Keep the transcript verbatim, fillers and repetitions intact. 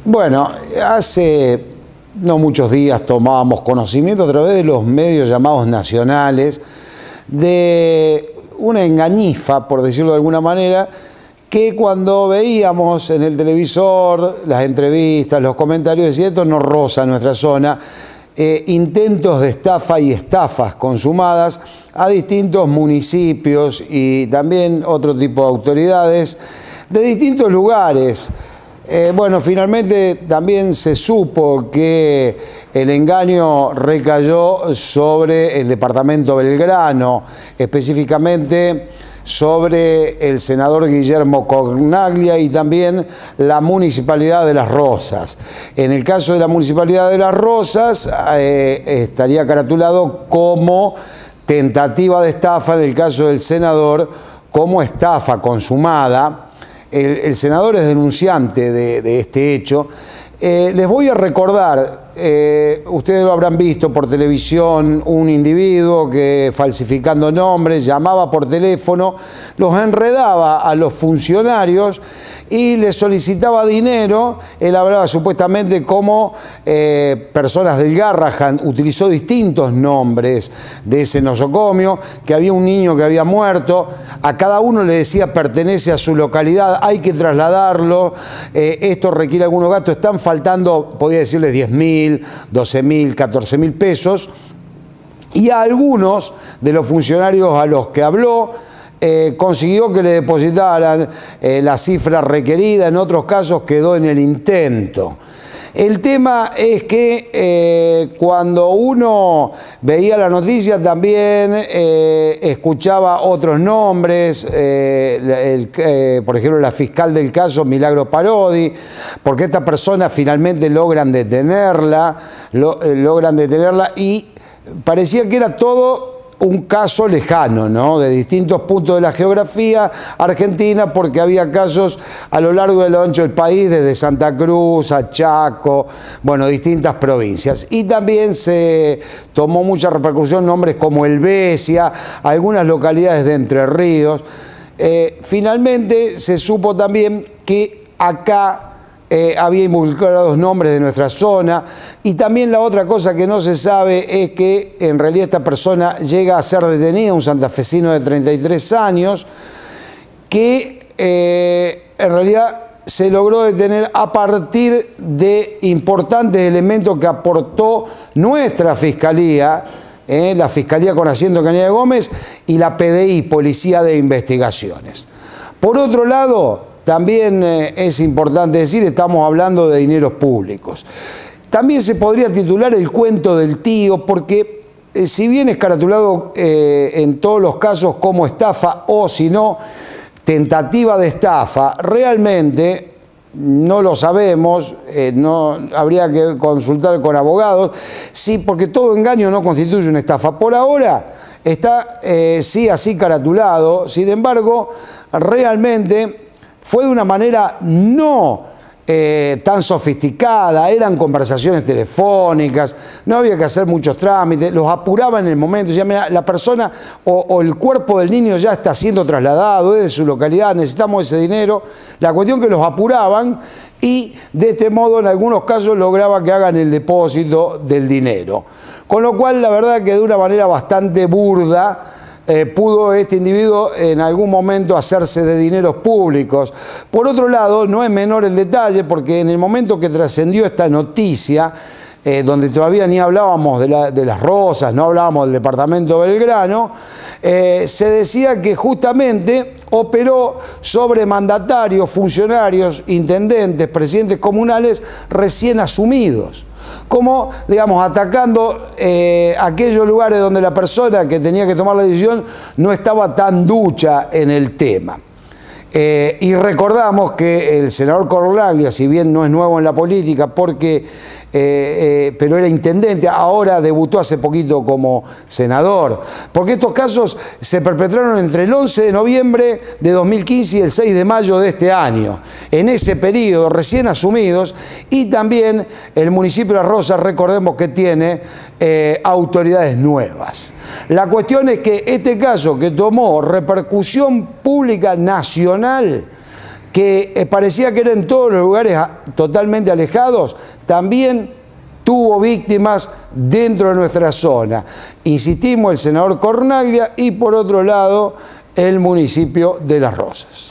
Bueno, hace no muchos días tomábamos conocimiento a través de los medios llamados nacionales de una engañifa, por decirlo de alguna manera, que cuando veíamos en el televisor las entrevistas, los comentarios, decía esto no roza nuestra zona, eh, intentos de estafa y estafas consumadas a distintos municipios y también otro tipo de autoridades de distintos lugares. Eh, bueno, finalmente también se supo que el engaño recayó sobre el departamento Belgrano, específicamente sobre el senador Guillermo Cornaglia y también la Municipalidad de Las Rosas. En el caso de la Municipalidad de Las Rosas, eh, estaría caratulado como tentativa de estafa, en el caso del senador, como estafa consumada. El, el senador es denunciante de, de este hecho. Eh, les voy a recordar, eh, ustedes lo habrán visto por televisión, un individuo que falsificando nombres llamaba por teléfono, los enredaba a los funcionarios y les solicitaba dinero. Él hablaba supuestamente como eh, personas del Garrahan, utilizó distintos nombres de ese nosocomio, que había un niño que había muerto, a cada uno le decía pertenece a su localidad, hay que trasladarlo, eh, esto requiere algunos gastos, están faltando, podría decirles diez mil, doce mil, catorce mil pesos, y a algunos de los funcionarios a los que habló, Eh, consiguió que le depositaran eh, la cifra requerida, en otros casos quedó en el intento. El tema es que eh, cuando uno veía la noticia también eh, escuchaba otros nombres, eh, el, eh, por ejemplo la fiscal del caso Milagro Parodi, porque esta persona finalmente logran detenerla, lo, eh, logran detenerla y parecía que era todo un caso lejano, ¿no? De distintos puntos de la geografía argentina, porque había casos a lo largo y a lo ancho del país, desde Santa Cruz a Chaco, bueno, distintas provincias. Y también se tomó mucha repercusión nombres como Helvecia, algunas localidades de Entre Ríos. Eh, finalmente se supo también que acá Eh, había involucrados nombres de nuestra zona, y también la otra cosa que no se sabe es que en realidad esta persona llega a ser detenida, un santafesino de treinta y tres años, que eh, en realidad se logró detener a partir de importantes elementos que aportó nuestra Fiscalía, eh, la Fiscalía con asiento en Cañada de Gómez y la P D I, Policía de Investigaciones. Por otro lado, también eh, es importante decir, estamos hablando de dineros públicos. También se podría titular el cuento del tío, porque eh, si bien es caratulado eh, en todos los casos como estafa o si no, tentativa de estafa, realmente no lo sabemos, eh, no, habría que consultar con abogados, sí, porque todo engaño no constituye una estafa. Por ahora está eh, sí así caratulado, sin embargo, realmente fue de una manera no eh, tan sofisticada, eran conversaciones telefónicas, no había que hacer muchos trámites, los apuraban en el momento, ya mira, la persona o, o el cuerpo del niño ya está siendo trasladado, es de su localidad, necesitamos ese dinero, la cuestión que los apuraban y de este modo en algunos casos lograba que hagan el depósito del dinero. Con lo cual la verdad que de una manera bastante burda, Eh, pudo este individuo en algún momento hacerse de dineros públicos. Por otro lado, no es menor el detalle, porque en el momento que trascendió esta noticia, eh, donde todavía ni hablábamos de, la, de Las Rosas, no hablábamos del departamento Belgrano, eh, se decía que justamente operó sobre mandatarios, funcionarios, intendentes, presidentes comunales recién asumidos, como, digamos, atacando eh, aquellos lugares donde la persona que tenía que tomar la decisión no estaba tan ducha en el tema. Eh, y recordamos que el senador Cornaglia, si bien no es nuevo en la política, porque, eh, eh, pero era intendente, ahora debutó hace poquito como senador, porque estos casos se perpetraron entre el once de noviembre de dos mil quince y el seis de mayo de este año. En ese periodo, recién asumidos, y también el municipio de Las Rosas, recordemos que tiene eh, autoridades nuevas. La cuestión es que este caso que tomó repercusión pública nacional, que eh, parecía que era en todos los lugares a, totalmente alejados, también tuvo víctimas dentro de nuestra zona. Insistimos, el senador Cornaglia y por otro lado el municipio de Las Rosas.